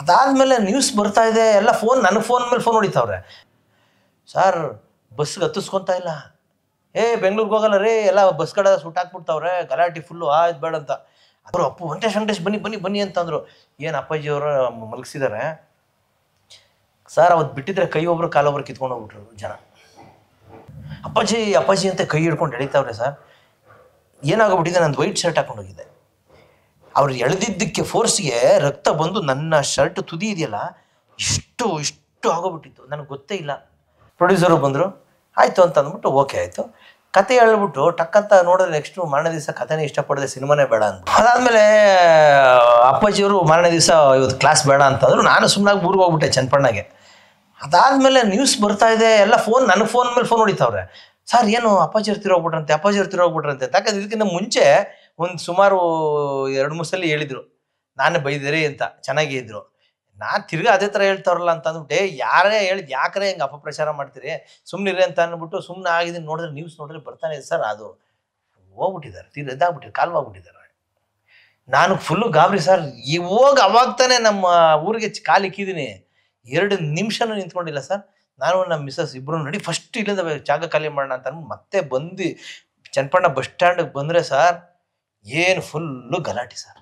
ಅದಾದಮೇಲೆ ನ್ಯೂಸ್ ಬರ್ತಾ ಇದೆ, ಎಲ್ಲ ಫೋನ್ ನನಗೆ ಫೋನ್ ಮೇಲೆ ಫೋನ್ ಹೊಡಿತಾವ್ರೆ. ಸರ್ ಬಸ್ಗೆ ಹತ್ತಿಸ್ಕೊತಾ ಇಲ್ಲ, ಬೆಂಗ್ಳೂರಿಗೆ ಹೋಗಲ್ಲ ರೀ, ಎಲ್ಲ ಬಸ್ ಕಡೆ ಸುಟ್ಟಾಕ್ಬಿಡ್ತಾವ್ರೆ, ಗಲಾಟೆ ಫುಲ್ಲು ಆಯ್ತು ಬೇಡ ಅಂತ. ಅವರು ಅಪ್ಪು ವೆಂಕಟೇಶ್ ಬನ್ನಿ ಬನ್ನಿ ಬನ್ನಿ ಅಂತಂದರು. ಏನು ಅಪ್ಪಾಜಿಯವರು ಮಲಗಿಸಿದ್ದಾರೆ ಸರ್. ಅವತ್ತು ಬಿಟ್ಟಿದ್ರೆ ಕೈ ಒಬ್ರು ಕಾಲೊಬ್ರು ಕಿತ್ಕೊಂಡು ಹೋಗ್ಬಿಟ್ರು ಜನ. ಅಪ್ಪಾಜಿ ಅಪ್ಪಾಜಿ ಅಂತ ಕೈ ಹಿಡ್ಕೊಂಡು ಎಳಿತಾವ್ರೆ ಸರ್. ಏನಾಗೋಗ್ಬಿಟ್ಟಿದೆ, ನಂದು ವೈಟ್ ಶರ್ಟ್ ಹಾಕೊಂಡು ಹೋಗಿದ್ದೆ, ಅವ್ರು ಎಳೆದಿದ್ದಕ್ಕೆ ಫೋರ್ಸ್ಗೆ ರಕ್ತ ಬಂದು ನನ್ನ ಶರ್ಟ್ ತುದಿ ಇದೆಯಲ್ಲ ಇಷ್ಟು ಆಗೋಗ್ಬಿಟ್ಟಿತ್ತು, ನನಗೆ ಗೊತ್ತೇ ಇಲ್ಲ. ಪ್ರೊಡ್ಯೂಸರು ಬಂದರು, ಆಯಿತು ಅಂತ ಅಂದ್ಬಿಟ್ಟು ಓಕೆ ಆಯಿತು. ಕತೆ ಹೇಳ್ಬಿಟ್ಟು ಟಕ್ಕಂತ ನೋಡಿದ್ರೆ ನೆಕ್ಸ್ಟು ಮಾರನೇ ದಿವಸ ಕಥೆನೇ ಇಷ್ಟಪಡದೆ ಸಿನಿಮಾನೇ ಬೇಡ ಅಂದ್ಬಿಟ್ಟು. ಅದಾದಮೇಲೆ ಅಪ್ಪಾಜಿಯವರು ಮಾರನೇ ದಿವಸ ಇವತ್ತು ಕ್ಲಾಸ್ ಬೇಡ ಅಂತಂದ್ರು. ನಾನು ಸುಮ್ಮನಾಗಿ ಊರಿಗೆ ಹೋಗ್ಬಿಟ್ಟೆ ಚನ್ನಪಣ್ಣಗೆ. ಅದಾದಮೇಲೆ ನ್ಯೂಸ್ ಬರ್ತಾ ಇದೆ, ಎಲ್ಲ ಫೋನ್ ನನಗೆ ಫೋನ್ ಮೇಲೆ ಫೋನ್ ಹೊಡಿತಾವ್ರೆ. ಸರ್ ಏನು ಅಪ್ಪಾಜಿಯವ್ರು ತಿರೋಗ್ಬಿಟ್ರಂತೆ, ಅಪ್ಪಾಜಿಯವ್ರು ತಿರೋಗ್ಬಿಟ್ರಂತೆ. ಯಾಕಂದ್ರೆ ಇದಕ್ಕಿಂತ ಮುಂಚೆ ಒಂದು ಸುಮಾರು 2-3 ಸಲ ಹೇಳಿದರು, ನಾನು ಬೈದಿರಿ ಅಂತ, ಚೆನ್ನಾಗೇ ಇದ್ದರು. ನಾನು ತಿರ್ಗಿ ಅದೇ ಥರ ಹೇಳ್ತಾವ್ರಲ್ಲ ಅಂತ ಅಂದ್ಬಿಟ್ಟು, ಯಾರೇ ಹೇಳಿದ್ ಯಾಕರೇ ಹಿಂಗೆ ಅಪಪ್ರಚಾರ ಮಾಡ್ತೀರಿ, ಸುಮ್ಮನಿರಿ ಅಂತ ಅಂದ್ಬಿಟ್ಟು ಸುಮ್ಮನೆ ಆಗಿದ್ದೀನಿ. ನೋಡಿದ್ರೆ ನ್ಯೂಸ್ ನೋಡಿದ್ರೆ ಬರ್ತಾನೆ ಇದೆ ಸರ್, ಅದು ಹೋಗ್ಬಿಟ್ಟಿದ್ದಾರೆ, ಇದಾಗ್ಬಿಟ್ಟಿದ್ದಾರೆ, ಕಾಲ್ವಾಗ್ಬಿಟ್ಟಿದ್ದಾರೆ. ನಾನು ಫುಲ್ಲು ಗಾಬರಿ ಸರ್. ಹೋಗಿ ಅವಾಗ ತಾನೇ ನಮ್ಮ ಊರಿಗೆ ಕಾಲಿಕ್ಕಿದ್ದೀನಿ, 2 ನಿಮಿಷನೂ ನಿಂತ್ಕೊಂಡಿಲ್ಲ ಸರ್. ನಾನು ನಮ್ಮ ಮಿಸ್ಸಸ್ ಇಬ್ಬರು ನಡಿ ಫಸ್ಟ್ ಇಲ್ಲಿಂದ ಜಾಗ ಖಾಲಿ ಮಾಡೋಣ ಅಂತ ಮತ್ತೆ ಬಂದು ಚನ್ನಪಣ್ಣ ಬಸ್ ಸ್ಟ್ಯಾಂಡಿಗೆ ಬಂದರೆ ಸರ್, ಏನು ಫುಲ್ಲು ಗಲಾಟೆ ಸರ್.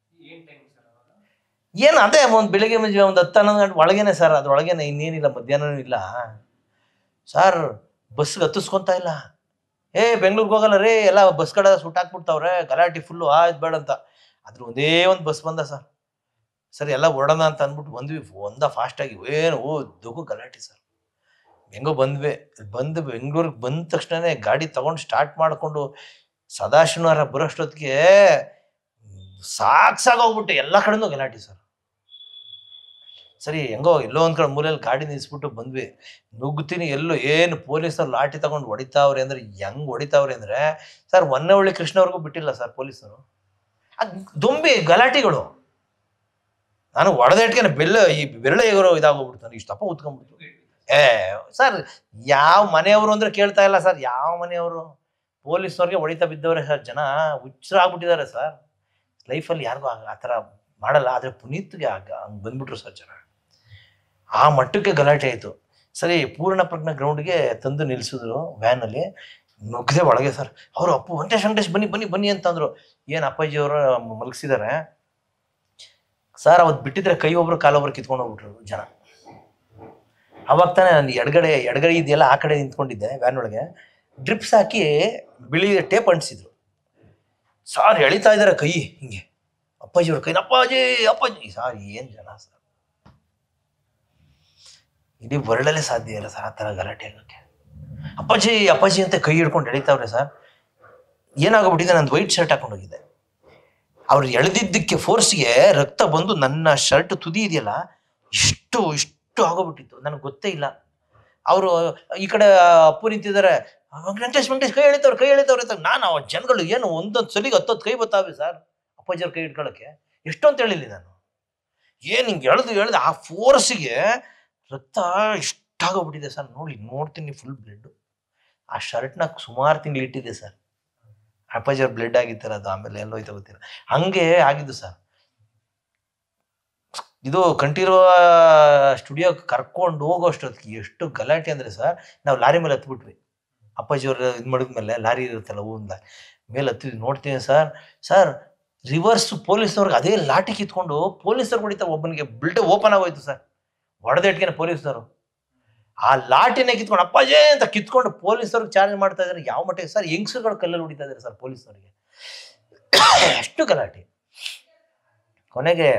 ಏನು ಅದೇ ಒಂದು ಬೆಳಿಗ್ಗೆ ಮುಂಜೆ ಒಂದು 10-11 ಗಂಟೆ ಒಳಗೇನೆ ಸರ್, ಅದ್ರೊಳಗೇನೆ, ಇನ್ನೇನಿಲ್ಲ, ಮಧ್ಯಾಹ್ನನೂ ಇಲ್ಲ ಸರ್. ಬಸ್ಗೆ ಹತ್ತಿಸ್ಕೊತಾ ಇಲ್ಲ, ಬೆಂಗ್ಳೂರಿಗೆ ಹೋಗಲ್ಲ ರೀ, ಎಲ್ಲ ಬಸ್ ಕಡೆ ಸುಟ್ಟಾಕ್ಬಿಡ್ತಾವ್ರೆ, ಗಲಾಟೆ ಫುಲ್ಲು ಆಯ್ತು ಬೇಡ ಅಂತ. ಅದ್ರ ಒಂದೇ ಒಂದು ಬಸ್ ಬಂದ ಸರ್. ಸರಿ ಎಲ್ಲ ಹೊರಡೋಣ ಅಂತ ಅಂದ್ಬಿಟ್ಟು ಬಂದ್ವಿ, ಫಾಸ್ಟಾಗಿ ಏನು ದೊಗ್ಗು ಗಲಾಟೆ ಸರ್. ಹೆಂಗೋ ಬಂದು ಬೆಂಗಳೂರಿಗೆ ಬಂದ ತಕ್ಷಣವೇ ಗಾಡಿ ತೊಗೊಂಡು ಸ್ಟಾರ್ಟ್ ಮಾಡಿಕೊಂಡು ಸದಾಶಿವನವರ ಬರೋಷ್ಟೊತ್ತಿಗೆ ಸಾಕಾಗೋಗ್ಬಿಟ್ಟು ಎಲ್ಲ ಕಡೆನೂ ಗಲಾಟೆ ಸರ್. ಸರಿ ಹೆಂಗೋ ಎಲ್ಲೋ ಒಂದು ಕಡೆ ಮೂಲೆಯಲ್ಲಿ ಗಾಡಿ ನಿಲ್ಲಿಸ್ಬಿಟ್ಟು ಬಂದ್ವಿ. ನುಗ್ತೀನಿ, ಎಲ್ಲೋ ಏನು ಪೊಲೀಸರು ಲಾಠಿ ತಗೊಂಡು ಹೊಡಿತಾವ್ರೆ ಅಂದರೆ, ಹೆಂಗೆ ಹೊಡಿತಾವ್ರೆ ಅಂದರೆ ಸರ್, ಹೊನ್ನವಳ್ಳಿ ಕೃಷ್ಣವ್ರಿಗೂ ಬಿಟ್ಟಿಲ್ಲ ಸರ್ ಪೊಲೀಸರು. ಅದು ದೊಂಬಿ ಗಲಾಟೆಗಳು. ನಾನು ಹೊಡೆದೇಟ್ಗೆ ಈ ಬೆರಳೆ ಇದಾಗೋಗ್ಬಿಡ್ತು, ನನಗೆ ಇಷ್ಟಪ್ಪ ಉತ್ಕೊಂಡ್ಬಿಡ್ತು. ಸರ್ ಯಾವ ಮನೆಯವರು ಅಂದರೆ ಕೇಳ್ತಾ ಇಲ್ಲ ಸರ್, ಯಾವ ಮನೆಯವರು, ಪೊಲೀಸ್ನವ್ರಿಗೆ ಹೊಡಿತಾ ಬಿದ್ದವ್ರೆ ಸರ್. ಜನ ಹುಚ್ಚರಾಗ್ಬಿಟ್ಟಿದ್ದಾರೆ ಸರ್. ಲೈಫಲ್ಲಿ ಯಾರಿಗೂ ಆ ಥರ ಮಾಡಲ್ಲ, ಆದರೆ ಪುನೀತ್ಗೆ ಹಂಗೆ ಬಂದ್ಬಿಟ್ರು ಸರ್ ಜನ. ಆ ಮಟ್ಟಕ್ಕೆ ಗಲಾಟೆ ಆಯಿತು. ಸರಿ ಪೂರ್ಣ ಪ್ರಜ್ಞಾ ಗ್ರೌಂಡ್ಗೆ ತಂದು ನಿಲ್ಲಿಸಿದ್ರು ವ್ಯಾನಲ್ಲಿ. ನುಗ್ಗದೆ ಒಳಗೆ ಸರ್. ಅವರು ಅಪ್ಪು ವೆಂಕಟೇಶ್ ಬನ್ನಿ ಬನ್ನಿ ಬನ್ನಿ ಅಂತಂದರು. ಏನು ಅಪ್ಪಾಜಿಯವರು ಮಲಗಿಸಿದ್ದಾರೆ ಸರ್. ಅವತ್ತು ಬಿಟ್ಟಿದ್ರೆ ಕೈ ಒಬ್ರು ಕಾಲೊಬ್ರು ಕಿತ್ಕೊಂಡು ಹೋಗ್ಬಿಟ್ರು ಜನ. ಅವಾಗ ತಾನೇ ನಾನು ಎಡಗಡೆ ಇದೆಯಲ್ಲ ಆ ಕಡೆ ನಿಂತ್ಕೊಂಡಿದ್ದೆ ವ್ಯಾನ್ ಒಳಗೆ. ಡ್ರಿಪ್ಸ್ ಹಾಕಿ ಬಿಳಿ ಟೇಪ್ ಅಂಟಿಸಿದ್ರು ಸರ್. ಎಳಿತಾ ಇದ್ದಾರೆ ಕೈ ಹಿಂಗೆ, ಅಪ್ಪಾಜಿಯವ್ರ ಕೈ, ಅಪ್ಪಾಜಿ ಸರ್. ಏನು ಜನ ಸರ್, ಇಡೀ ವರ್ಲ್ಡಲ್ಲೇ ಸಾಧ್ಯ ಇಲ್ಲ ಸರ್ ಆ ಥರ ಗಲಾಟೆ ಆಗೋಕ್ಕೆ. ಅಪ್ಪಾಜಿ ಅಂತ ಕೈ ಹಿಡ್ಕೊಂಡು ಎಳಿತಾವ್ರೆ ಸರ್. ಏನಾಗೋಗ್ಬಿಟ್ಟಿದೆ, ನಂದು ವೈಟ್ ಶರ್ಟ್ ಹಾಕೊಂಡು ಹೋಗಿದ್ದೆ, ಅವ್ರು ಎಳೆದಿದ್ದಕ್ಕೆ ಫೋರ್ಸ್ಗೆ ರಕ್ತ ಬಂದು ನನ್ನ ಶರ್ಟ್ ತುದಿ ಇದೆಯಲ್ಲ ಇಷ್ಟು ಆಗೋಗ್ಬಿಟ್ಟಿತ್ತು, ನನಗೆ ಗೊತ್ತೇ ಇಲ್ಲ. ಅವರು ಈ ಕಡೆ ಅಪ್ಪು ನಿಂತಿದ್ದಾರೆ, ವೆಂಕಟೇಶ್ ಕೈ ಎಳಿತಾವ್ರೆ ಅಂತ. ನಾನು ಆ ಜನಗಳು ಏನು ಒಂದೊಂದು ಸಲಿಗೆ 10 ಕೈ ಬರ್ತಾವೆ ಸರ್ ಅಪ್ಪಾಜಿಯವ್ರ ಕೈ ಹಿಡ್ಕೊಳ್ಳೋಕ್ಕೆ. ಎಷ್ಟು ಅಂತ ಹೇಳಿಲ್ಲ ನಾನು, ಏನು ಹಿಂಗೆ ಎಳೆದು ಆ ಫೋರ್ಸಿಗೆ ರಕ್ತ ಇಷ್ಟಾಗೋಗ್ಬಿಟ್ಟಿದೆ ಸರ್. ನೋಡ್ತೀನಿ ಫುಲ್ ಬ್ಲಡ್ಡು. ಆ ಶರ್ಟ್ನ ಸುಮಾರು ತಿಂಗಳು ಇಟ್ಟಿದೆ ಸರ್. ಅಪ್ಪಾಜಿಯವ್ರ ಬ್ಲಡ್ ಆಗಿತ್ತಾರೆ, ಅದು ಆಮೇಲೆ ಎಲ್ಲೋಯ್ತು ಗೊತ್ತಿಲ್ಲ, ಹಂಗೆ ಆಗಿದ್ದು ಸರ್. ಇದು ಕಂಠೀರವ ಸ್ಟುಡಿಯೋಗೆ ಕರ್ಕೊಂಡು ಹೋಗೋಷ್ಟೊತ್ತಿಗೆ ಎಷ್ಟು ಗಲಾಟೆ ಅಂದರೆ ಸರ್, ನಾವು ಲಾರಿ ಮೇಲೆ ಹತ್ಬಿಟ್ವಿ. ಅಪ್ಪಾಜಿಯವ್ರ ಇದು ಮಾಡಿದ್ಮೇಲೆ ಲಾರಿ ಇರುತ್ತಲ್ಲ ಹೂವಿಂದ ಮೇಲೆ ಹತ್ತಿದ್ವಿ. ನೋಡ್ತೀನಿ ಸರ್ ರಿವರ್ಸ್ ಪೊಲೀಸ್ನವ್ರಿಗೆ ಅದೇ ಲಾಠಿ ಕಿತ್ಕೊಂಡು ಪೊಲೀಸರು ಹೊಡಿತಾರೆ. ಒಬ್ಬನಿಗೆ ಬ್ಲಡ್ ಓಪನ್ ಆಗೋಯ್ತು ಸರ್, ಹೊಡೆದೇಟ್ಗೆ ಪೊಲೀಸ್ನವರು ಆ ಲಾಠಿನೇ ಕಿತ್ಕೊಂಡು ಅಪ್ಪಾಜಿ ಅಂತ ಕಿತ್ಕೊಂಡು ಪೊಲೀಸವ್ರಿಗೆ ಚಾರ್ಜ್ ಮಾಡ್ತಾ ಇದ್ದಾರೆ. ಯಾವ ಮಟ್ಟಿಗೆ ಸರ್, ಹೆಂಗಸರುಗಳು ಕಲ್ಲಲ್ಲಿ ಹೊಡಿತಾ ಇದ್ದಾರೆ ಸರ್ ಪೊಲೀಸ್ನವ್ರಿಗೆ, ಅಷ್ಟು ಗಲಾಟೆ. ಕೊನೆಗೆ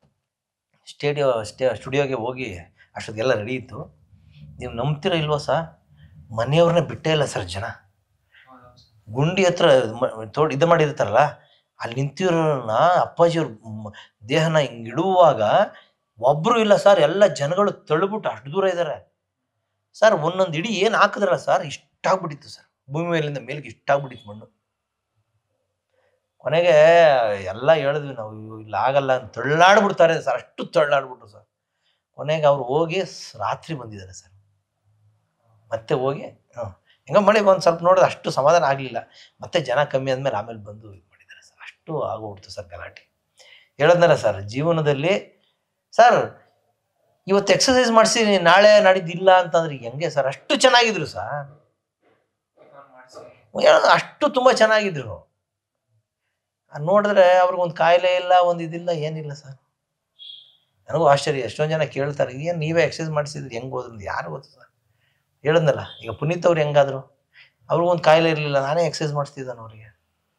ಸ್ಟುಡಿಯೋಗೆ ಹೋಗಿ ಅಷ್ಟೊತ್ತಿಗೆಲ್ಲ ರೆಡಿ ಇತ್ತು. ನೀವು ನಂಬ್ತಿರೋ ಇಲ್ವೋ ಸರ್, ಮನೆಯವ್ರನ್ನ ಬಿಟ್ಟೇ ಇಲ್ಲ ಸರ್ ಜನ. ಗುಂಡಿ ಹತ್ರ ಇದು ಮಾಡಿರ್ತಾರಲ್ಲ, ಅಲ್ಲಿ ನಿಂತಿರೋನ ಅಪ್ಪಾಜಿಯವ್ರ ದೇಹನ ಹಿಂಗೆ ಇಡುವಾಗ ಒಬ್ಬರು ಇಲ್ಲ ಸರ್, ಎಲ್ಲ ಜನಗಳು ತಳ್ಳಿಬಿಟ್ಟು ಅಷ್ಟು ದೂರ ಇದ್ದಾರೆ ಸರ್. ಒಂದೊಂದು ಇಡೀ ಏನು ಹಾಕಿದ್ರಲ್ಲ ಸರ್, ಇಷ್ಟಾಗ್ಬಿಟ್ಟಿತ್ತು ಸರ್, ಭೂಮಿ ಮೇಲಿಂದ ಮೇಲಿಗೆ ಇಷ್ಟಾಗ್ಬಿಟ್ಟಿತ್ತು ಮಣ್ಣು. ಕೊನೆಗೆ ಎಲ್ಲ ಹೇಳಿದ್ವಿ ನಾವು, ಇಲ್ಲ ಆಗಲ್ಲ ಅಂತ ತಳ್ಳಾಡ್ಬಿಡ್ತಾರೆ ಸರ್, ಅಷ್ಟು ತಳ್ಳಾಡ್ಬಿಟ್ರು ಸರ್. ಕೊನೆಗೆ ಅವ್ರು ಹೋಗಿ ರಾತ್ರಿ ಬಂದಿದ್ದಾರೆ ಸರ್. ಮತ್ತೆ ಹೋಗಿ ಹೆಂಗ ಮಾಡಿ ಒಂದು ಸ್ವಲ್ಪ ನೋಡಿದ್ರೆ ಅಷ್ಟು ಸಮಾಧಾನ ಆಗಲಿಲ್ಲ. ಮತ್ತೆ ಜನ ಕಮ್ಮಿ ಆದಮೇಲೆ ಆಮೇಲೆ ಬಂದು ಇದು ಮಾಡಿದ್ದಾರೆ ಸರ್. ಅಷ್ಟು ಆಗೋಗ್ಬಿಡ್ತು ಸರ್ ಗಲಾಟೆ. ಹೇಳೋದ್ನಲ್ಲ ಸರ್, ಜೀವನದಲ್ಲಿ ಸರ್ ಇವತ್ತು ಎಕ್ಸಸೈಸ್ ಮಾಡಿಸಿ ನಾಳೆ ನಾಡಿದ್ದಿಲ್ಲ ಅಂತಂದ್ರೆ ಹೆಂಗೆ ಸರ್? ಅಷ್ಟು ಚೆನ್ನಾಗಿದ್ರು ಸರ್, ಅಷ್ಟು ತುಂಬ ಚೆನ್ನಾಗಿದ್ರು. ನೋಡಿದ್ರೆ ಅವ್ರಿಗೊಂದು ಕಾಯಿಲೆ ಇಲ್ಲ, ಒಂದು ಇದಿಲ್ಲ, ಏನಿಲ್ಲ ಸರ್. ನನಗೂ ಆಶ್ಚರ್ಯ. ಎಷ್ಟೊಂದು ಜನ ಕೇಳ್ತಾರೆ, ಏನು ನೀವೇ ಎಕ್ಸಸೈಸ್ ಮಾಡಿಸಿದ್ರಿ, ಹೆಂಗೆ ಹೋದ್ರು? ಯಾರು ಗೊತ್ತು ಸರ್? ಹೇಳಿದ್ನಲ್ಲ, ಈಗ ಪುನೀತ್ ಅವ್ರು ಹೆಂಗಾದ್ರು, ಅವ್ರಿಗೊಂದು ಕಾಯಿಲೆ ಇರಲಿಲ್ಲ, ನಾನೇ ಎಕ್ಸಸೈಸ್ ಮಾಡಿಸ್ತಿದ್ದಾನೆ ಅವರಿಗೆ.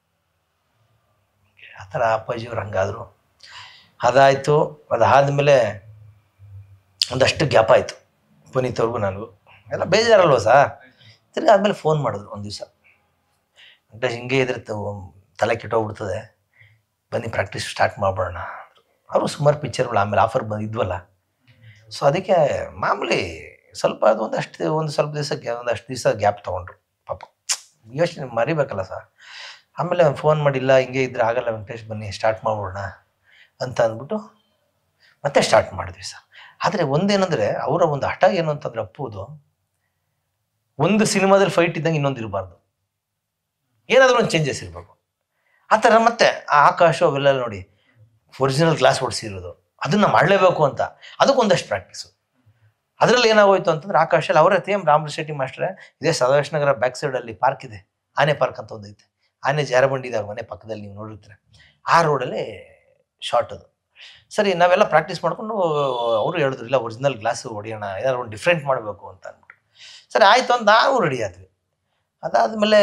ಆ ಥರ ಅಪ್ಪಾಜಿಯವ್ರು ಹಂಗಾದ್ರು. ಅದಾಯಿತು. ಅದಾದಮೇಲೆ ಒಂದಷ್ಟು ಗ್ಯಾಪ್ ಆಯಿತು ಪುನೀತ್ ಅವ್ರಿಗೂ ನನಗೂ. ಎಲ್ಲ ಬೇಜಾರಲ್ವ ಸರ್? ತಿರ್ಗಿ ಆದಮೇಲೆ ಫೋನ್ ಮಾಡಿದ್ರು ಒಂದು ದಿವಸ, ವೆಂಕಟೇಶ್ ಹಿಂಗೆ ಇದ್ರೆ ತಲೆ ಕೆಟ್ಟೋಗ್ಬಿಡ್ತದೆ, ಬನ್ನಿ ಪ್ರಾಕ್ಟೀಸ್ ಸ್ಟಾರ್ಟ್ ಮಾಡ್ಬೋಣ. ಅವರು ಸುಮಾರು ಪಿಕ್ಚರ್ಗಳು ಆಮೇಲೆ ಆಫರ್ ಬಂದಿದ್ವಲ್ಲ, ಸೊ ಅದಕ್ಕೆ ಮಾಮೂಲಿ ಸ್ವಲ್ಪ ಅದು ಸ್ವಲ್ಪ ದಿವಸಕ್ಕೆ ಒಂದಷ್ಟು ದಿವಸ ಗ್ಯಾಪ್ ತೊಗೊಂಡ್ರು. ಪಾಪ ಯೋಚನೆ ಮರಿಬೇಕಲ್ಲ ಸರ್. ಆಮೇಲೆ ಫೋನ್ ಮಾಡಿಲ್ಲ, ಹಿಂಗೆ ಇದ್ರೆ ಆಗಲ್ಲ ವೆಂಕಟೇಶ್, ಬನ್ನಿ ಸ್ಟಾರ್ಟ್ ಮಾಡ್ಬೋಣ ಅಂತ ಅಂದ್ಬಿಟ್ಟು ಮತ್ತೆ ಸ್ಟಾರ್ಟ್ ಮಾಡಿದ್ವಿ ಸರ್. ಆದರೆ ಒಂದೇನಂದರೆ ಅವರ ಒಂದು ಹಠ ಏನು ಅಂತಂದರೆ, ಅಪ್ಪುದು ಒಂದು ಸಿನಿಮಾದಲ್ಲಿ ಫೈಟ್ ಇದ್ದಂಗೆ ಇನ್ನೊಂದು ಇರಬಾರ್ದು, ಏನಾದರೂ ಒಂದು ಚೇಂಜಸ್ ಇರಬೇಕು. ಆ ಥರ ಮತ್ತೆ ಆ ಆಕಾಶ ಅವೆಲ್ಲ ನೋಡಿ ಒರಿಜಿನಲ್ ಗ್ಲಾಸ್ ಹೊಡಿಸಿರೋದು, ಅದನ್ನು ಮಾಡಲೇಬೇಕು ಅಂತ ಅದಕ್ಕೊಂದಷ್ಟು ಪ್ರಾಕ್ಟೀಸು. ಅದರಲ್ಲಿ ಏನಾಗೋಯ್ತು ಅಂತಂದ್ರೆ, ಆಕಾಶಲ್ಲಿ ಅವರೇ ತೇಮ್ ರಾಮರಾಜ್ ಶೆಟ್ಟಿ ಮಾಸ್ಟ್ರೆ, ಇದೇ ಸದಾಶಿವ ನಗರ ಬ್ಯಾಕ್ ಸೈಡಲ್ಲಿ ಪಾರ್ಕ್ ಇದೆ, ಆನೆ ಪಾರ್ಕ್ ಅಂತ ಒಂದೈತೆ, ಆನೆ ಜಾರಬಂಡಿ ಇದೆ ಅವ್ರ ಮನೆ ಪಕ್ಕದಲ್ಲಿ, ನೀವು ನೋಡಿರ್ತೀರ. ಆ ರೋಡಲ್ಲಿ ಶಾರ್ಟ್ ಅದು. ಸರಿ, ನಾವೆಲ್ಲ ಪ್ರಾಕ್ಟೀಸ್ ಮಾಡ್ಕೊಂಡು ಅವರು ಹೇಳಿದ್ರು, ಇಲ್ಲ ಒರಿಜಿನಲ್ ಗ್ಲಾಸು ಹೊಡಿಯೋಣ, ಏನಾದ್ರು ಒಂದು ಡಿಫ್ರೆಂಟ್ ಮಾಡಬೇಕು ಅಂತ ಅಂದ್ಬಿಟ್ಟು. ಸರಿ ಆಯಿತು ಅಂತ ನಾವು ರೆಡಿ ಆದ್ವಿ. ಅದಾದಮೇಲೆ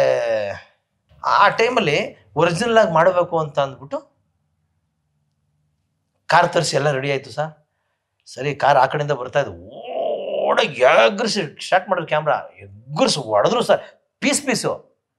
ಆ ಟೈಮಲ್ಲಿ ಒರಿಜಿನಲ್ ಆಗಿ ಮಾಡಬೇಕು ಅಂತ ಅಂದ್ಬಿಟ್ಟು ಕಾರ್ ತರಿಸಿ ಎಲ್ಲ ರೆಡಿ ಆಯಿತು ಸರ್. ಸರಿ, ಕಾರ್ ಆ ಕಡೆಯಿಂದ ಬರ್ತಾ ಇದ್ದು, ಓಡೋಗಿ ಎಗ್ರಿಸಿ ಸ್ಟಾರ್ಟ್ ಮಾಡಿದ್ರು, ಕ್ಯಾಮ್ರಾ ಎಗ್ರಿಸಿ ಹೊಡೆದ್ರು ಸರ್, ಪೀಸು.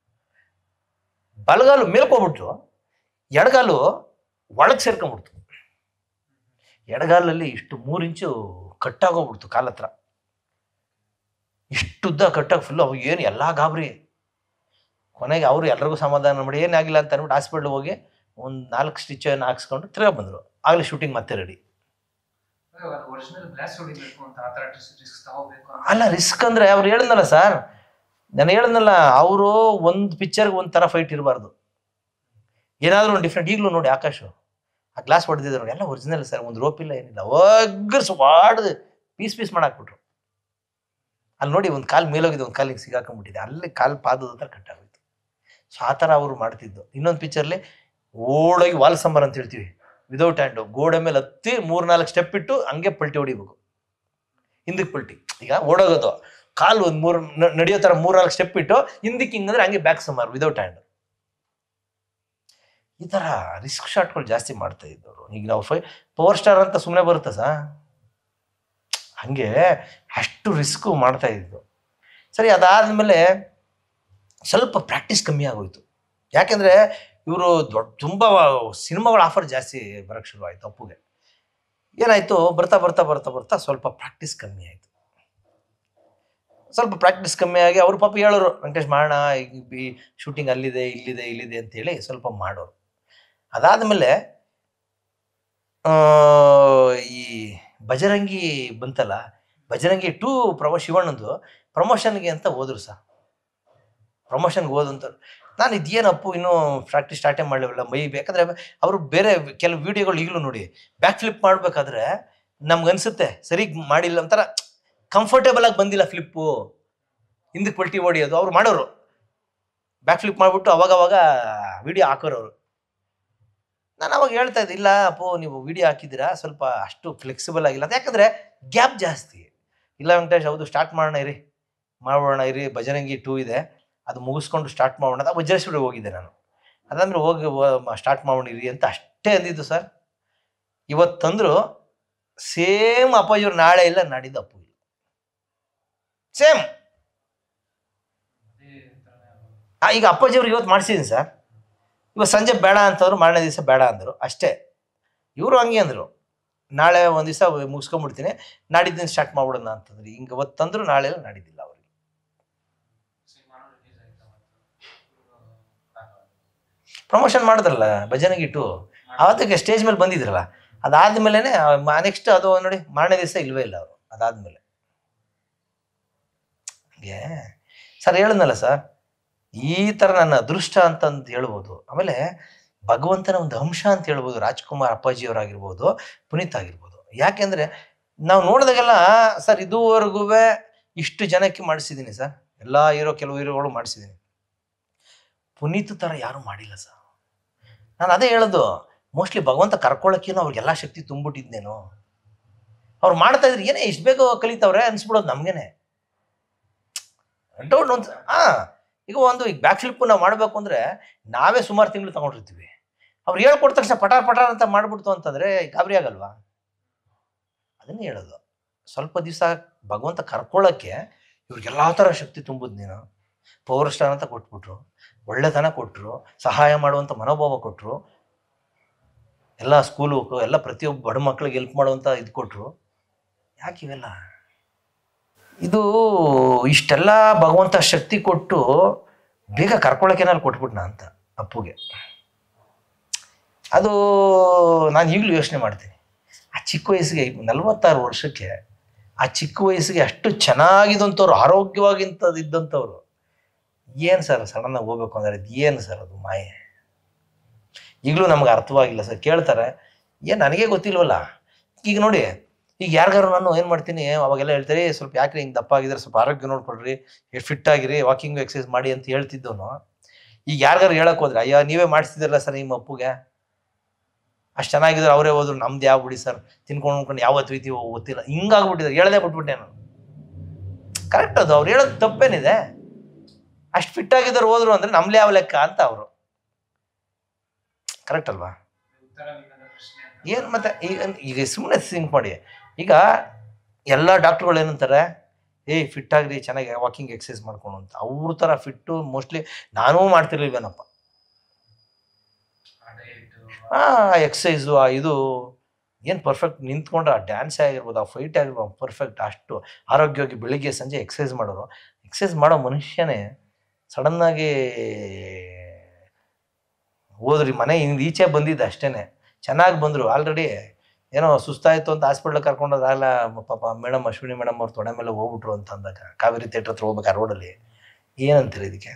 ಬಲಗಾಲು ಮೇಲ್ಕೊಂಡ್ಬಿಟ್ಟು ಎಡಗಾಲು ಒಳಗೆ ಸೇರ್ಕೊಂಡ್ಬಿಡ್ತು. ಎಡಗಾಲಲ್ಲಿ ಇಷ್ಟು 3 ಇಂಚು ಕಟ್ಟಾಗೋಗ್ಬಿಡ್ತು ಕಾಲ ಹತ್ರ, ಇಷ್ಟುದ್ದ ಕಟ್ಟಾಗಿ ಫುಲ್ಲು. ಅವಾಗ ಏನು ಎಲ್ಲ ಗಾಬರಿ. ಕೊನೆಗೆ ಅವರು ಎಲ್ರಿಗೂ ಸಮಾಧಾನ ಮಾಡಿ ಏನಾಗಿಲ್ಲ ಅಂತ ಅಂದ್ಬಿಟ್ಟು ಹಾಸ್ಪಿಟ್ಲಿಗೆ ಹೋಗಿ ಒಂದು 4 ಸ್ಟಿಚ್ ಏನು ಹಾಕ್ಸ್ಕೊಂಡು ತಿರ್ಗಾ ಬಂದರು. ಆಗಲೇ ಶೂಟಿಂಗ್ ಮತ್ತೆ ರೆಡಿ. ಅಲ್ಲ, ರಿಸ್ಕ್ ಅಂದರೆ ಅವ್ರು ಹೇಳಿದ್ನಲ್ಲ ಸರ್, ನಾನು ಹೇಳಿದ್ನಲ್ಲ, ಅವರು ಒಂದು ಪಿಕ್ಚರ್ಗೆ ಒಂದು ಥರ ಫೈಟ್ ಇರಬಾರ್ದು, ಏನಾದರೂ ಒಂದು ಡಿಫ್ರೆಂಟ್. ಈಗಲೂ ನೋಡಿ ಆಕಾಶ್ ಆ ಗ್ಲಾಸ್ ಹೊಡೆದಿದ್ದಾರೆ ನೋಡಿ, ಎಲ್ಲ ಒರಿಜಿನಲ್ ಸರ್, ಒಂದು ರೋಪ್ ಇಲ್ಲ, ಏನಿಲ್ಲ, ಒಗ್ಗರ್ಸು ಹೊಡೆದು ಪೀಸ್ ಮಾಡಾಕ್ಬಿಟ್ರು. ಅಲ್ಲಿ ನೋಡಿ, ಒಂದು ಕಾಲು ಮೇಲೋಗಿದೆ, ಒಂದು ಕಾಲಿಗೆ ಸಿಗಾಕೊಂಡ್ಬಿಟ್ಟಿದೆ, ಅಲ್ಲಿ ಕಾಲು ಪಾದದ ಹತ್ರ ಕಟ್ಟಾಗೋಯ್ತು. ಸೊ ಆ ಥರ ಅವರು ಮಾಡ್ತಿದ್ದು. ಇನ್ನೊಂದು ಪಿಕ್ಚರ್ಲಿ ಓಡೋಗಿ ವಾಲ್ ಸಂಬರ್ ಅಂತ ಹೇಳ್ತೀವಿ, ವಿದೌಟ್ ಹ್ಯಾಂಡು, ಗೋಡೆ ಮೇಲೆ ಹತ್ತಿ 3-4 ಸ್ಟೆಪ್ ಇಟ್ಟು ಹಂಗೆ ಪಲ್ಟಿ ಹೊಡಿಬೇಕು, ಹಿಂದಕ್ಕೆ ಪಲ್ಟಿ. ಈಗ ಓಡೋಗೋದು, ಕಾಲು ಒಂದು ನಡೆಯೋ ಥರ 3-4 ಸ್ಟೆಪ್ ಇಟ್ಟು ಹಿಂದಕ್ಕೆ ಹಿಂಗಂದ್ರೆ ಹಂಗೆ ಬ್ಯಾಕ್ ಸಂಬರ್ ವಿದೌಟ್ ಹ್ಯಾಂಡ್. ಈ ಥರ ರಿಸ್ಕ್ ಶಾಟ್ಗಳು ಜಾಸ್ತಿ ಮಾಡ್ತಾ ಇದ್ದವರು. ಈಗ ನಾವು ಪವರ್ ಸ್ಟಾರ್ ಅಂತ ಸುಮ್ಮನೆ ಬರುತ್ತೆ ಸರ್, ಹಾಗೆ ಅಷ್ಟು ರಿಸ್ಕು ಮಾಡ್ತಾ ಇದ್ದು. ಸರಿ, ಅದಾದಮೇಲೆ ಸ್ವಲ್ಪ ಪ್ರಾಕ್ಟೀಸ್ ಕಮ್ಮಿ ಆಗೋಯ್ತು. ಯಾಕೆಂದರೆ ಇವರು ತುಂಬ ಸಿನಿಮಾಗಳ ಆಫರ್ ಜಾಸ್ತಿ ಬರೋಕ್ಕೆ ಶುರು ಆಯಿತು. ಅಪ್ಪುಗೆ ಏನಾಯಿತು, ಬರ್ತಾ ಸ್ವಲ್ಪ ಪ್ರಾಕ್ಟೀಸ್ ಕಮ್ಮಿ ಆಯಿತು. ಸ್ವಲ್ಪ ಪ್ರಾಕ್ಟೀಸ್ ಕಮ್ಮಿ ಆಗಿ ಅವರು ಪಾಪ ಹೇಳೋರು, ವೆಂಕಟೇಶ್ ಮಾಡೋಣ, ಈ ಶೂಟಿಂಗ್ ಅಲ್ಲಿದೆ ಇಲ್ಲಿದೆ ಅಂತೇಳಿ ಸ್ವಲ್ಪ ಮಾಡೋರು. ಅದಾದಮೇಲೆ ಈ ಬಜರಂಗಿ ಬಂತಲ್ಲ, ಬಜರಂಗಿ 2 ಶಿವಣ್ಣಂದು ಪ್ರಮೋಷನ್ಗೆ ಅಂತ ಹೋದ್ರು ಸರ್. ಪ್ರಮೋಷನ್ಗೆ ಹೋದಂತ ನಾನು ಇದೇನಪ್ಪು ಇನ್ನೂ ಪ್ರಾಕ್ಟೀಸ್ ಸ್ಟಾರ್ಟೇ ಮಾಡಲಿಲ್ಲ, ಮೈ ಬೇಕಾದ್ರೆ ಅವರು ಬೇರೆ ಕೆಲವು ವೀಡಿಯೋಗಳು ಈಗಲೂ ನೋಡಿ, ಬ್ಯಾಕ್ ಫ್ಲಿಪ್ ಮಾಡಬೇಕಾದ್ರೆ ನಮ್ಗನ್ಸುತ್ತೆ ಸರಿ ಮಾಡಿಲ್ಲ, ಒಂಥರ ಕಂಫರ್ಟೇಬಲ್ ಆಗಿ ಬಂದಿಲ್ಲ ಫ್ಲಿಪ್ಪು, ಹಿಂದಕ್ಕೆ ಪಲ್ಟಿ ಹೊಡಿಯೋದು. ಅವ್ರು ಮಾಡೋರು ಬ್ಯಾಕ್ ಫ್ಲಿಪ್ ಮಾಡಿಬಿಟ್ಟು ಅವಾಗವಾಗ ವಿಡಿಯೋ ಹಾಕೋರವರು. ನಾನು ಅವಾಗ ಹೇಳ್ತಾ ಇದ್ದೆ, ಇಲ್ಲ ಅಪ್ಪು ನೀವು ವಿಡಿಯೋ ಹಾಕಿದ್ದೀರಾ, ಸ್ವಲ್ಪ ಅಷ್ಟು ಫ್ಲೆಕ್ಸಿಬಲ್ ಆಗಿಲ್ಲ ಅಂತ, ಯಾಕಂದರೆ ಗ್ಯಾಪ್ ಜಾಸ್ತಿ. ಇಲ್ಲ ವೆಂಕಟೇಶ್, ಹೌದು ಸ್ಟಾರ್ಟ್ ಮಾಡೋಣ ಇರಿ, ಬಜರಂಗಿ 2 ಇದೆ, ಅದು ಮುಗಿಸ್ಕೊಂಡು ಸ್ಟಾರ್ಟ್ ಮಾಡೋಣ ಅಂತ ವಜ್ರೇಶ್ವರಿಗೆ ಹೋಗಿದ್ದೆ ನಾನು. ಅದಂದ್ರೆ ಹೋಗಿ ಸ್ಟಾರ್ಟ್ ಮಾಡೋಣಿರಿ ಅಂತ ಅಷ್ಟೇ ಅಂದಿದ್ದು ಸರ್. ಇವತ್ತಂದ್ರು ಸೇಮ್ ಅಪ್ಪಾಜಿಯವ್ರು ನಾಳೆ ಇಲ್ಲ ನಾಡಿದ್ದು ಅಪ್ಪು ಇಲ್ಲ, ಸೇಮ್. ಈಗ ಅಪ್ಪಾಜಿಯವ್ರಿಗೆ ಇವತ್ತು ಮಾಡಿಸಿದ್ದೀನಿ ಸರ್, ಇವತ್ತು ಸಂಜೆ ಬೇಡ ಅಂತಂದ್ರು, ಮಾರನೇ ದಿವಸ ಬೇಡ ಅಂದರು ಅಷ್ಟೇ. ಇವರು ಹಂಗೆ ಅಂದರು, ನಾಳೆ ಒಂದು ದಿವಸ ಮುಗಿಸ್ಕೊಂಡ್ಬಿಡ್ತೀನಿ, ನಾಡಿದ್ದಿನ ಸ್ಟಾರ್ಟ್ ಮಾಡ್ಬಿಡೋಣ ಅಂತಂದ್ರೆ, ಹಿಂಗೆ ಇವತ್ತಂದ್ರು ನಾಳೆ ಎಲ್ಲ ನಾಡಿದ್ದಿಲ್ಲ ಅವ್ರಿಗೆ. ಪ್ರಮೋಷನ್ ಮಾಡಿದ್ರಲ್ಲ ಭಜನೆಗೆ 2, ಅವತ್ತಿಗೆ ಸ್ಟೇಜ್ ಮೇಲೆ ಬಂದಿದ್ರಲ್ಲ, ಅದಾದ್ಮೇಲೆ ನೆಕ್ಸ್ಟ್ ಅದು ನೋಡಿ ಮಾರನೇ ದಿವಸ ಇಲ್ವೇ ಇಲ್ಲ ಅವರು. ಅದಾದ್ಮೇಲೆ ಹಂಗೆ ಸರ್ ಹೇಳಿದ್ನಲ್ಲ ಸರ್, ಈ ಥರ ನನ್ನ ಅದೃಷ್ಟ ಅಂತಂದು ಹೇಳ್ಬೋದು. ಆಮೇಲೆ ಭಗವಂತನ ಒಂದು ಅಂಶ ಅಂತ ಹೇಳ್ಬೋದು. ರಾಜ್ಕುಮಾರ್ ಅಪ್ಪಾಜಿಯವರಾಗಿರ್ಬೋದು, ಪುನೀತ್ ಆಗಿರ್ಬೋದು, ಯಾಕೆಂದರೆ ನಾವು ನೋಡಿದಾಗೆಲ್ಲ ಸರ್ ಇದುವರೆಗೂ ಇಷ್ಟು ಜನಕ್ಕೆ ಮಾಡಿಸಿದ್ದೀನಿ ಸರ್, ಎಲ್ಲ ಕೆಲವು ಹೀರೋಗಳು ಮಾಡಿಸಿದ್ದೀನಿ. ಪುನೀತ್ ಥರ ಯಾರೂ ಮಾಡಿಲ್ಲ ಸರ್. ನಾನು ಅದೇ ಹೇಳೋದು, ಮೋಸ್ಟ್ಲಿ ಭಗವಂತ ಕರ್ಕೊಳ್ಳೋಕ್ಕೇನೋ ಅವ್ರಿಗೆಲ್ಲ ಶಕ್ತಿ ತುಂಬಿಟ್ಟಿದ್ನೇನೋ. ಅವ್ರು ಮಾಡ್ತಾ ಇದ್ರೆ ಏನೇ ಇಷ್ಟು ಬೇಗ ಕಲಿತವ್ರೆ ಅನ್ಸ್ಬಿಡೋದು ನಮಗೇನೆ. ಡೌಟ್ ಒಂದು ಈಗ ಬ್ಯಾಕ್ ಫ್ಲಿಪ್ ನಾವು ಮಾಡಬೇಕು ಅಂದರೆ ನಾವೇ ಸುಮಾರು ತಿಂಗಳು ತಗೊಂಡಿರ್ತೀವಿ. ಅವ್ರು ಹೇಳ್ಕೊಟ್ಟ ತಕ್ಷಣ ಪಟಾರ್ ಅಂತ ಮಾಡಿಬಿಡ್ತು ಅಂತಂದರೆ ಗಾಬರಿ ಆಗಲ್ವಾ? ಅದನ್ನೇ ಹೇಳೋದು, ಸ್ವಲ್ಪ ದಿವಸ ಭಗವಂತ ಕರ್ಕೊಳ್ಳೋಕ್ಕೆ ಇವ್ರಿಗೆಲ್ಲ ಥರ ಶಕ್ತಿ ತುಂಬಿದ್ ನೀನು. ಪವರ್ ಸ್ಟಾರ್ ಅಂತ ಕೊಟ್ಬಿಟ್ರು, ಒಳ್ಳೆತನ ಕೊಟ್ಟರು, ಸಹಾಯ ಮಾಡುವಂಥ ಮನೋಭಾವ ಕೊಟ್ಟರು, ಎಲ್ಲ ಸ್ಕೂಲು ಎಲ್ಲ ಪ್ರತಿಯೊಬ್ಬ ಬಡ ಮಕ್ಕಳಿಗೆ ಹೆಲ್ಪ್ ಮಾಡುವಂಥ ಇದು ಕೊಟ್ಟರು. ಯಾಕೆ ಇವೆಲ್ಲ? ಇದು ಇಷ್ಟೆಲ್ಲ ಭಗವಂತ ಶಕ್ತಿ ಕೊಟ್ಟು ಬೇಗ ಕರ್ಕೊಳ್ಳೋಕೇನಾದ್ರು ಕೊಟ್ಬಿಟ್ನಾ ಅಂತ ಅಪ್ಪುಗೆ. ಅದು ನಾನು ಈಗಲೂ ಯೋಚನೆ ಮಾಡ್ತೀನಿ. ಆ ಚಿಕ್ಕ ವಯಸ್ಸಿಗೆ 46 ವರ್ಷಕ್ಕೆ ಆ ಚಿಕ್ಕ ವಯಸ್ಸಿಗೆ ಅಷ್ಟು ಚೆನ್ನಾಗಿದ್ದಂಥವ್ರು, ಆರೋಗ್ಯವಾಗಿಂಥದ್ದಿದ್ದಂಥವ್ರು ಏನು ಸರ್ ಸಡನ್ನಾಗಿ ಹೋಗ್ಬೇಕು ಅಂದರೆ ಅದು ಏನು ಸರ್ ಅದು ಮಾಯೆ? ಈಗಲೂ ನಮ್ಗೆ ಅರ್ಥವಾಗಿಲ್ಲ ಸರ್. ಕೇಳ್ತಾರೆ, ಏನು ನನಗೇ ಗೊತ್ತಿಲ್ವಲ್ಲ. ಈಗ ನೋಡಿ, ಈಗ ಯಾರಿಗಾರು ನಾನು ಏನು ಮಾಡ್ತೀನಿ, ಅವಾಗೆಲ್ಲ ಹೇಳ್ತಾರೆ ಸ್ವಲ್ಪ ಯಾಕ್ರಿ ಹಿಂಗೆ ದಪ್ಪ ಆಗಿದ್ರೆ ಸ್ವಲ್ಪ ಆರೋಗ್ಯ ನೋಡ್ಕೊಳ್ರಿ, ಫಿಟ್ ಆಗಿರಿ, ವಾಕಿಂಗು ಎಕ್ಸಸೈಸ್ ಮಾಡಿ ಅಂತ ಹೇಳ್ತಿದ್ದವನು. ಈಗ ಯಾರಿಗಾರು ಹೇಳಕ್ಕೆ ಹೋದ್ರೆ, ಅಯ್ಯೋ ನೀವೇ ಮಾಡಿಸ್ತಿದ್ರಲ್ಲ ಸರ್ ನಿಮ್ಮ ಅಪ್ಪುಗೆ, ಅಷ್ಟು ಚೆನ್ನಾಗಿದ್ರೆ ಅವರೇ ಹೋದ್ರು, ನಮ್ದು ಯಾವ ಬಿಡಿ ಸರ್, ತಿನ್ಕೊಂಡು ಯಾವತ್ತು ರೀತಿ ಗೊತ್ತಿಲ್ಲ, ಹಿಂಗಾಗ್ಬಿಟ್ಟಿದ್ದಾರೆ. ಹೇಳದೆ ಬಿಟ್ಬಿಟ್ಟೆ ನಾನು. ಕರೆಕ್ಟ್ ಅದು, ಅವ್ರು ಹೇಳೋದು ತಪ್ಪೇನಿದೆ? ಅಷ್ಟು ಫಿಟ್ ಆಗಿದ್ದವ್ರು ಹೋದ್ರು ಅಂದರೆ ನಮ್ಲೇ ಯಾವ ಲೆಕ್ಕ ಅಂತ ಅವರು. ಕರೆಕ್ಟ್ ಅಲ್ವಾ? ಏನು ಮತ್ತೆ ಈಗ ಸುಮ್ಮನೆ ಥಿಂಕ್ ಮಾಡಿ. ಈಗ ಎಲ್ಲ ಡಾಕ್ಟ್ರುಗಳು ಏನಂತಾರೆ, ಫಿಟ್ ಆಗಿರಿ, ಚೆನ್ನಾಗಿ ವಾಕಿಂಗ್ ಎಕ್ಸಸೈಸ್ ಮಾಡ್ಕೊಂಡು ಅಂತ. ಅವ್ರ ಥರ ಫಿಟ್ಟು ಮೋಸ್ಟ್ಲಿ ನಾನೂ ಮಾಡ್ತಿರ್ಲಿಲ್ವೇನಪ್ಪ. ಎಕ್ಸಸೈಸು ಇದು ಏನು ಪರ್ಫೆಕ್ಟ್ ನಿಂತ್ಕೊಂಡ್ರೆ ಆ ಡ್ಯಾನ್ಸೇ ಆಗಿರ್ಬೋದು, ಆ ಫೈಟ್ ಆಗಿರ್ಬೋದು, ಪರ್ಫೆಕ್ಟ್ ಅಷ್ಟು ಆರೋಗ್ಯವಾಗಿ ಬೆಳಿಗ್ಗೆ ಸಂಜೆ ಎಕ್ಸಸೈಸ್ ಮಾಡೋರು. ಎಕ್ಸಸೈಸ್ ಮಾಡೋ ಮನುಷ್ಯನೇ ಸಡನ್ನಾಗಿ ಹೋದ್ರಿ, ಮನೆಯಿಂದ ಈಚೆ ಬಂದಿದ್ದು ಅಷ್ಟೇ, ಚೆನ್ನಾಗಿ ಬಂದರು. ಆಲ್ರೆಡಿ ಏನೋ ಸುಸ್ತಾಯಿತು ಅಂತ ಹಾಸ್ಪಿಟ್ಲಿಗೆ ಕರ್ಕೊಂಡೋದ್ರೆ ಅಲ್ಲ ಪಾಪ ಮೇಡಮ್, ಅಶ್ವಿನಿ ಮೇಡಮ್ ಅವ್ರು ತೊಡೆ ಮೇಲೆ ಹೋಗ್ಬಿಟ್ರು ಅಂತ ಅಂದಾಗ ಕಾವೇರಿ ಥಿಯೇಟ್ರ್ ಹತ್ರ ಹೋಗ್ಬೇಕು ಆ ರೋಡಲ್ಲಿ. ಏನಂತೀರಿ ಇದಕ್ಕೆ?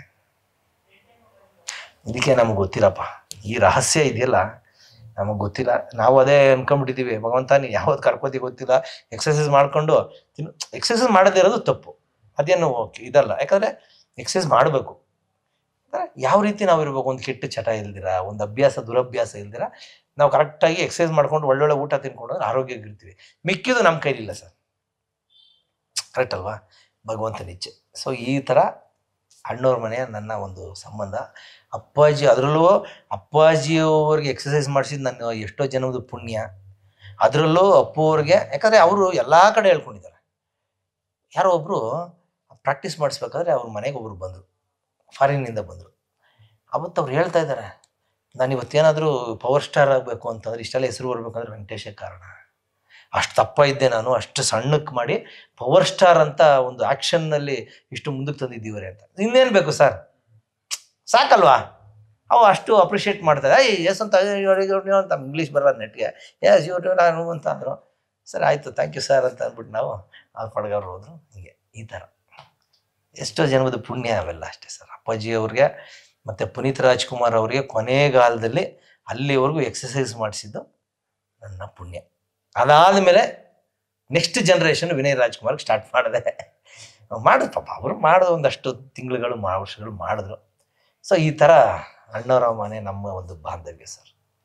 ನಮ್ಗೆ ಗೊತ್ತಿಲ್ಲಪ್ಪ. ಈ ರಹಸ್ಯ ಇದೆಯಲ್ಲ ನಮಗೆ ಗೊತ್ತಿಲ್ಲ. ನಾವು ಅದೇ ಅನ್ಕೊಂಡ್ಬಿಟ್ಟಿದ್ದೀವಿ, ಭಗವಂತ ನೀನು ಯಾವತ್ತು ಕರ್ಕೋತಿ ಗೊತ್ತಿಲ್ಲ, ಎಕ್ಸಸೈಸ್ ಮಾಡ್ಕೊಂಡು ಎಕ್ಸಸೈಸ್ ಮಾಡದೇ ಇರೋದು ತಪ್ಪು, ಅದೇನು ಓಕೆ ಇದಲ್ಲ. ಯಾಕಂದರೆ ಎಕ್ಸಸೈಸ್ ಮಾಡಬೇಕು. ಯಾವ ರೀತಿ ನಾವು ಇರಬೇಕು, ಒಂದು ಕೆಟ್ಟ ಚಟ ಇಲ್ದಿರ, ಒಂದು ದುರಭ್ಯಾಸ ಇಲ್ದಿರ ನಾವು ಕರೆಕ್ಟಾಗಿ ಎಕ್ಸಸೈಸ್ ಮಾಡ್ಕೊಂಡು ಒಳ್ಳೊಳ್ಳೆ ಊಟ ತಿನ್ಕೊಂಡ್ರೆ ಆರೋಗ್ಯವಾಗಿರ್ತೀವಿ. ಮಿಕ್ಕಿದು ನಮ್ಮ ಕೈಲಿಲ್ಲ ಸರ್. ಕರೆಕ್ಟ್ ಅಲ್ವಾ? ಭಗವಂತನ ಇಚ್ಛೆ. ಸೊ ಈ ಥರ ಅಣ್ಣವ್ರ ಮನೆಯ ನನ್ನ ಒಂದು ಸಂಬಂಧ. ಅಪ್ಪಾಜಿ, ಅದರಲ್ಲೂ ಅಪ್ಪಾಜಿಯವ್ರಿಗೆ ಎಕ್ಸಸೈಸ್ ಮಾಡಿಸಿದ್ದು ನನ್ನ ಎಷ್ಟೋ ಜನದ ಪುಣ್ಯ. ಅದರಲ್ಲೂ ಅಪ್ಪು ಅವ್ರಿಗೆ, ಯಾಕಂದರೆ ಅವರು ಎಲ್ಲ ಕಡೆ ಹೇಳ್ಕೊಂಡಿದ್ದಾರೆ. ಯಾರೋ ಒಬ್ಬರು ಪ್ರಾಕ್ಟೀಸ್ ಮಾಡಿಸ್ಬೇಕಾದ್ರೆ ಅವ್ರ ಮನೆಗೆ ಒಬ್ಬರು ಬಂದರು, ಫಾರಿನ್ನಿಂದ ಬಂದರು. ಅವತ್ತು ಅವ್ರು ಹೇಳ್ತಾ ಇದ್ದಾರೆ, ನಾನು ಇವತ್ತೇನಾದರೂ ಪವರ್ ಸ್ಟಾರ್ ಆಗಬೇಕು ಅಂತಂದರೆ, ಇಷ್ಟೆಲ್ಲ ಹೆಸರು ಬರ್ಬೇಕಂದ್ರೆ ವೆಂಕಟೇಶೇ ಕಾರಣ. ಅಷ್ಟು ದಪ್ಪ ಇದ್ದೆ ನಾನು, ಅಷ್ಟು ಸಣ್ಣಕ್ಕೆ ಮಾಡಿ ಪವರ್ ಸ್ಟಾರ್ ಅಂತ ಒಂದು ಆ್ಯಕ್ಷನ್ನಲ್ಲಿ ಇಷ್ಟು ಮುಂದಕ್ಕೆ ತಂದಿದ್ದೀವ್ರೆ ಅಂತ. ಇನ್ನೇನು ಬೇಕು ಸರ್? ಸಾಕಲ್ವಾ? ಅವು ಅಷ್ಟು ಅಪ್ರಿಷಿಯೇಟ್ ಮಾಡ್ತಾರೆ. ಎಸ್ ಅಂತ ಅಂತ ಇಂಗ್ಲೀಷ್ ಬರಲ್ಲ ನೆಟ್ಗೆ, ಎಸ್ ಇವ್ರು ನಾನು ಅಂತ ಅಂದರು. ಸರ್ ಆಯಿತು, ಥ್ಯಾಂಕ್ ಯು ಸರ್ ಅಂತ ಅಂದ್ಬಿಟ್ಟು ನಾವು ಅವ್ರ ಪಡ್ಗವ್ರು ಹೋದರು. ಹೀಗೆ ಈ ಥರ ಎಷ್ಟೋ ಜನದ ಪುಣ್ಯ ಅವೆಲ್ಲ ಅಷ್ಟೇ ಸರ್. ಅಪ್ಪಾಜಿಯವ್ರಿಗೆ ಮತ್ತು ಪುನೀತ್ ರಾಜ್ಕುಮಾರ್ ಅವರಿಗೆ ಕೊನೆಗಾಲದಲ್ಲಿ ಅಲ್ಲಿವರೆಗೂ ಎಕ್ಸಸೈಸ್ ಮಾಡಿಸಿದ್ದು ನನ್ನ ಪುಣ್ಯ. ಅದಾದ ಮೇಲೆ ನೆಕ್ಸ್ಟ್ ಜನ್ರೇಷನ್ ವಿನಯ್ ರಾಜ್ಕುಮಾರ್ಗೆ ಸ್ಟಾರ್ಟ್ ಮಾಡಿದೆ. ಮಾಡಿದ್ರು ಪಾಪ, ಅವರು ಮಾಡೋದು ಒಂದಷ್ಟು ತಿಂಗಳುಗಳು ವರ್ಷಗಳು ಮಾಡಿದ್ರು. ಸೊ ಈ ಥರ ಅಣ್ಣವರ ಮನೆ ನಮ್ಮ ಒಂದು ಬಾಂಧವ್ಯ ಸರ್.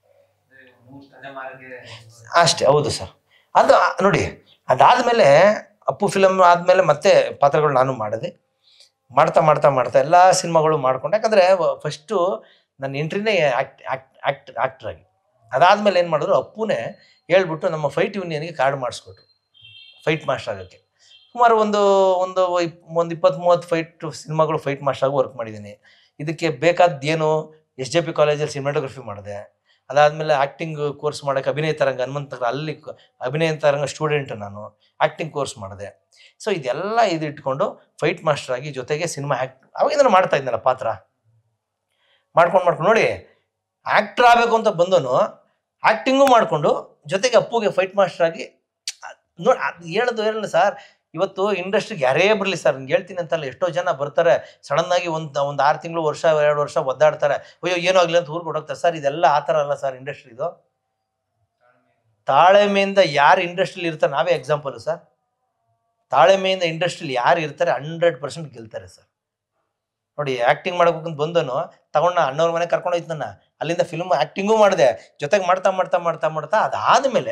ಅಷ್ಟೇ, ಹೌದು ಸರ್. ಅದು ನೋಡಿ, ಅದಾದಮೇಲೆ ಅಪ್ಪು ಫಿಲಮ್ ಆದಮೇಲೆ ಮತ್ತೆ ಪಾತ್ರಗಳು ನಾನು ಮಾಡಿದೆ. ಮಾಡ್ತಾ ಎಲ್ಲ ಸಿನಿಮಾಗಳು ಮಾಡ್ಕೊಂಡು, ಯಾಕಂದರೆ ಫಸ್ಟು ನನ್ನ ಎಂಟ್ರಿನೇ ಆ್ಯಕ್ಟ್ರಾಗಿ. ಅದಾದಮೇಲೆ ಏನು ಮಾಡಿದ್ರು, ಅಪ್ಪುನೇ ಹೇಳ್ಬಿಟ್ಟು ನಮ್ಮ ಫೈಟ್ ಯೂನಿಯನ್ಗೆ ಕಾರ್ಡ್ ಮಾಡಿಸ್ಕೊಟ್ರು ಫೈಟ್ ಮಾಸ್ಟರ್ ಆಗೋಕ್ಕೆ. ಸುಮಾರು ಒಂದು 20-30 ಸಿನಿಮಾಗಳು ಫೈಟ್ ಮಾಸ್ಟರ್ ಆಗಿ ವರ್ಕ್ ಮಾಡಿದ್ದೀನಿ. ಇದಕ್ಕೆ ಬೇಕಾದ್ದೇನು, SJP ಕಾಲೇಜಲ್ಲಿ ಸಿನಿಮಾಟೋಗ್ರಫಿ ಮಾಡಿದೆ. ಅದಾದಮೇಲೆ ಆ್ಯಕ್ಟಿಂಗ್ ಕೋರ್ಸ್ ಮಾಡೋಕ್ಕೆ ಅಭಿನಯ ತರಂಗ ಹನುಮಂತನಗರ, ಅಲ್ಲಿ ಅಭಿನಯ ತರಂಗ ಸ್ಟೂಡೆಂಟ್ ನಾನು, ಆ್ಯಕ್ಟಿಂಗ್ ಕೋರ್ಸ್ ಮಾಡಿದೆ. ಸೊ ಇದೆಲ್ಲ ಇಟ್ಕೊಂಡು ಫೈಟ್ ಮಾಸ್ಟರ್ ಆಗಿ ಜೊತೆಗೆ ಸಿನಿಮಾ ಅವಾಗಿಂದ ಮಾಡ್ತಾ ಇದ್ನಲ್ಲ ಪಾತ್ರ ಮಾಡ್ಕೊಂಡು ನೋಡಿ, ಆ್ಯಕ್ಟ್ರ್ ಆಗಬೇಕು ಅಂತ ಬಂದನು, ಆ್ಯಕ್ಟಿಂಗು ಮಾಡಿಕೊಂಡು ಜೊತೆಗೆ ಅಪ್ಪುಗೆ ಫೈಟ್ ಮಾಸ್ಟರ್ ಆಗಿ ನೋಡಿ. ಅದು ಹೇಳೋದು ಸರ್, ಇವತ್ತು ಇಂಡಸ್ಟ್ರಿಗೆ ಯಾರೇ ಬರಲಿ ಸರ್, ನಿಮ್ಗೆ ಹೇಳ್ತೀನಿ ಅಂತಲ್ಲ, ಎಷ್ಟೋ ಜನ ಬರ್ತಾರೆ ಸಡನ್ನಾಗಿ ಒಂದು 6 ತಿಂಗಳು, 2 ವರ್ಷ ಒದ್ದಾಡ್ತಾರೆ, ಅಯ್ಯೋ ಏನೋ ಆಗಲಿ ಅಂತ ಊರಿಗೆ ಹೊಡೋಗ್ತಾರೆ ಸರ್. ಇದೆಲ್ಲ ಆ ಥರ ಅಲ್ಲ ಸರ್ ಇಂಡಸ್ಟ್ರಿದು. ತಾಳ್ಮೆಯಿಂದ ಯಾರು ಇಂಡಸ್ಟ್ರಿಲಿ ಇರ್ತಾರೆ, ನಾವೇ ಎಕ್ಸಾಂಪಲ್ ಸರ್. ತಾಳ್ಮೆಯಿಂದ ಇಂಡಸ್ಟ್ರಿಲಿ ಯಾರು ಇರ್ತಾರೆ 100% ಗೆಲ್ತಾರೆ ಸರ್. ನೋಡಿ, ಆ್ಯಕ್ಟಿಂಗ್ ಮಾಡ್ಬೇಕಂತ ಬಂದನು, ತಗೊಂಡು ಅಣ್ಣವ್ರ ಮನೆ ಕರ್ಕೊಂಡು ಹೋಯ್ತು ನನ್ನ. ಅಲ್ಲಿಂದ ಫಿಲ್ಮ್ ಆ್ಯಕ್ಟಿಂಗು ಮಾಡಿದೆ, ಜೊತೆಗೆ ಮಾಡ್ತಾ ಮಾಡ್ತಾ ಮಾಡ್ತಾ ಮಾಡ್ತಾ ಅದಾದಮೇಲೆ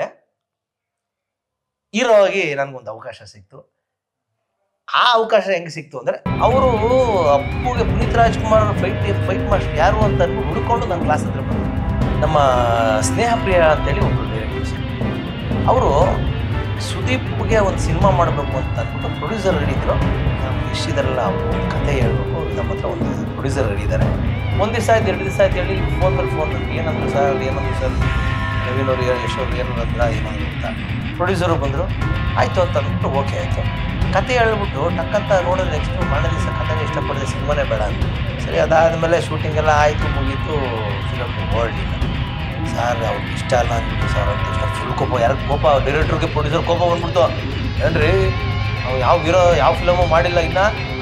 ಹೀರೋ ಆಗಿ ನನಗೊಂದು ಅವಕಾಶ ಸಿಕ್ತು. ಆ ಅವಕಾಶ ಹೆಂಗೆ ಸಿಕ್ತು ಅಂದರೆ, ಅವರು ಅಪ್ಪುಗೆ ಪುನೀತ್ ರಾಜ್ಕುಮಾರ್ ಫೈಟ್ ಮಾಸ್ಟರ್ ಯಾರು ಅಂತ ಅಂದ್ಬಿಟ್ಟು ಹುಡ್ಕೊಂಡು ನನ್ನ ಕ್ಲಾಸ್ ಹತ್ರ ಬಂದರು. ನಮ್ಮ ಸ್ನೇಹಪ್ರಿಯ ಅಂತೇಳಿ ಒಬ್ಬರು ಡೈರೆಕ್ಟರ್ಸ್, ಅವರು ಸುದೀಪ್ಗೆ ಒಂದು ಸಿನಿಮಾ ಮಾಡಬೇಕು ಅಂತ ಅಂದ್ಬಿಟ್ಟು ಪ್ರೊಡ್ಯೂಸರ್ ಹೇಳಿದ್ರು. ನಮ್ಮ ಇಷ್ಟಿದಾರಲ್ಲ, ಅವರು ಒಂದು ಕತೆ ಹೇಳ್ಬೇಕು, ನಮ್ಮ ಹತ್ರ ಒಂದು ಪ್ರೊಡ್ಯೂಸರ್ ಹೇಳಿದ್ದಾರೆ. ಒಂದು ದಿವಸ ಆಯ್ತು, 2 ದಿವಸ ಆಯ್ತು ಹೇಳಿ ಫೋನ್ ಏನಂದ್ರು ಸರ್ ನವೀನ್ ಅವ್ರು ಯಶೋರು ಏನಂದ್ರ ಏನಂದ್ರು ಅಂತ. ಪ್ರೊಡ್ಯೂಸರು ಬಂದರು, ಆಯಿತು ಅಂತ ಅಂದ್ಬಿಟ್ಟು ಓಕೆ ಆಯಿತು. ಕತೆ ಹೇಳ್ಬಿಟ್ಟು ಟಕ್ಕಂತ ನೋಡಿದ್ರೆ ನೆಕ್ಸ್ಟ್ ಮಾಡೋ ದಿವಸ ಕತೆನೇ ಇಷ್ಟಪಡಿದೆ, ಸಿನಿಮಾನೇ ಬೇಡ ಅಂತ. ಸರಿ, ಅದಾದಮೇಲೆ ಶೂಟಿಂಗ್ ಎಲ್ಲ ಆಯಿತು, ಮುಗೀತು, ಫಿಲಮ್ ಹೊರಡಿಲ್ಲ ಸರ್. ಅವ್ರಿಗೆ ಇಷ್ಟ ಅಲ್ಲ ಅಂದ್ಬಿಟ್ಟು ಸರ್ ಅಂತ ಇಷ್ಟ ಫುಲ್ ಕೋಪ. ಯಾರಿಗೆ ಕೋಪ? ಡೈರೆಕ್ಟ್ರಿಗೆ ಪ್ರೊಡ್ಯೂಸರ್ ಕೋಪ ಬಂದ್ಬಿಡ್ತು. ಏನ್ರಿ, ನಾವು ಯಾವ ಫಿಲಮು ಮಾಡಿಲ್ಲ ಇನ್ನು,